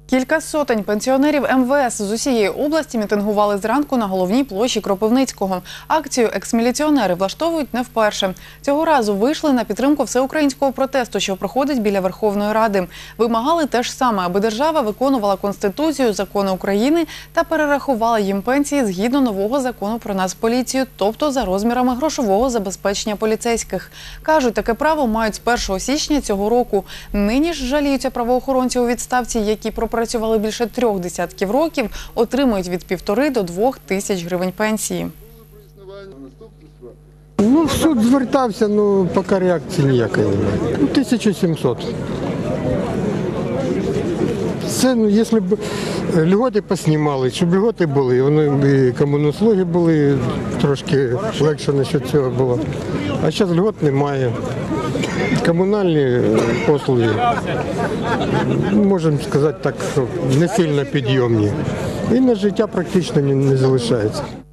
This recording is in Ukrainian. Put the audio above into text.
Кілька сотень пенсіонерів МВС з усієї області мітингували зранку на головній площі Кропивницького. Акцію екс-міліціонери влаштовують не вперше. Цього разу вийшли на підтримку всеукраїнського протесту, що проходить біля Верховної Ради. Вимагали те ж саме, аби держава виконувала Конституцію, закони України та перерахувала їм пенсії згідно нового закону про Нацполіцію, тобто за розмірами грошового забезпечення поліцейських. Кажуть, таке право мають з 1 січня цього року. Нині ж жаліються правоохоронці у відставці, які пропрацювали більше 3 десятків років, отримують від 1,5 до 2 тисяч гривень пенсії. В суд звертався, поки реакції ніякої немає. 1700. Це, якщо б льготи поснімали, щоб льготи були, вони комунуслуги були, трошки легше насчет цього було. А зараз льгот немає. Комунальні послуги, можемо сказати так, що не сильно підйомні. І на життя практично не залишається.